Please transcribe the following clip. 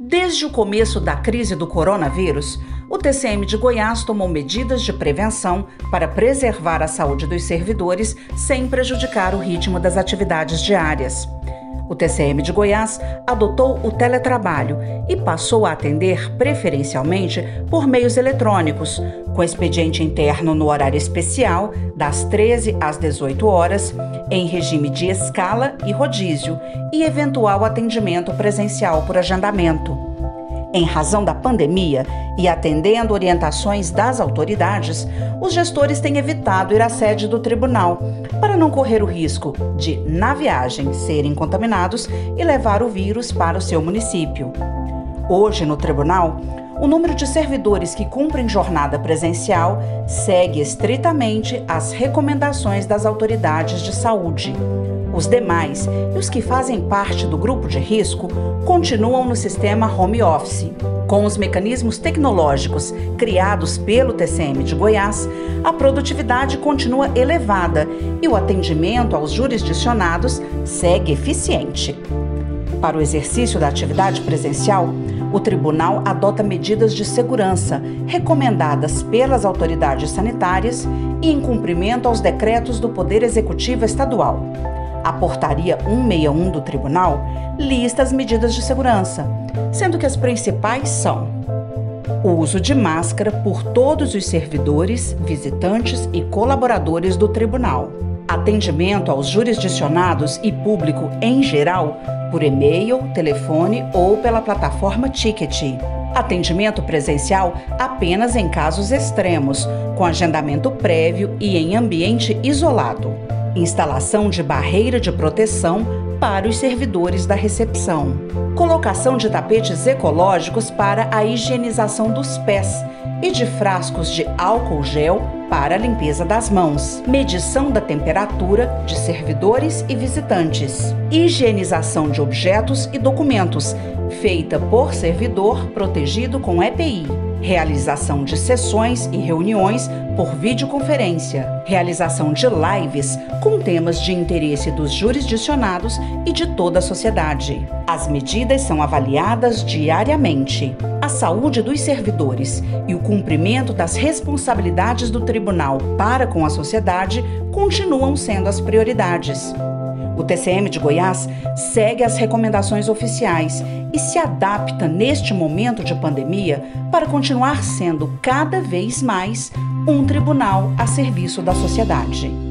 Desde o começo da crise do coronavírus, o TCM de Goiás tomou medidas de prevenção para preservar a saúde dos servidores sem prejudicar o ritmo das atividades diárias. O TCM de Goiás adotou o teletrabalho e passou a atender preferencialmente por meios eletrônicos, com expediente interno no horário especial, das 13 às 18 horas, em regime de escala e rodízio, e eventual atendimento presencial por agendamento. Em razão da pandemia e atendendo orientações das autoridades, os gestores têm evitado ir à sede do tribunal, para não correr o risco de, na viagem, serem contaminados e levar o vírus para o seu município. Hoje, no tribunal, o número de servidores que cumprem jornada presencial segue estritamente as recomendações das autoridades de saúde. Os demais e os que fazem parte do grupo de risco continuam no sistema home office. Com os mecanismos tecnológicos criados pelo TCM de Goiás, a produtividade continua elevada e o atendimento aos jurisdicionados segue eficiente. Para o exercício da atividade presencial, o tribunal adota medidas de segurança recomendadas pelas autoridades sanitárias e em cumprimento aos decretos do Poder Executivo Estadual. A Portaria 161 do Tribunal lista as medidas de segurança, sendo que as principais são: o uso de máscara por todos os servidores, visitantes e colaboradores do Tribunal, atendimento aos jurisdicionados e público em geral por e-mail, telefone ou pela plataforma Ticket, atendimento presencial apenas em casos extremos, com agendamento prévio e em ambiente isolado, instalação de barreira de proteção para os servidores da recepção, colocação de tapetes ecológicos para a higienização dos pés e de frascos de álcool gel para a limpeza das mãos, medição da temperatura de servidores e visitantes, higienização de objetos e documentos, feita por servidor protegido com EPI, realização de sessões e reuniões por videoconferência, realização de lives com temas de interesse dos jurisdicionados e de toda a sociedade. As medidas são avaliadas diariamente. A saúde dos servidores e o cumprimento das responsabilidades do tribunal para com a sociedade continuam sendo as prioridades. O TCM de Goiás segue as recomendações oficiais e se adapta neste momento de pandemia para continuar sendo cada vez mais um tribunal a serviço da sociedade.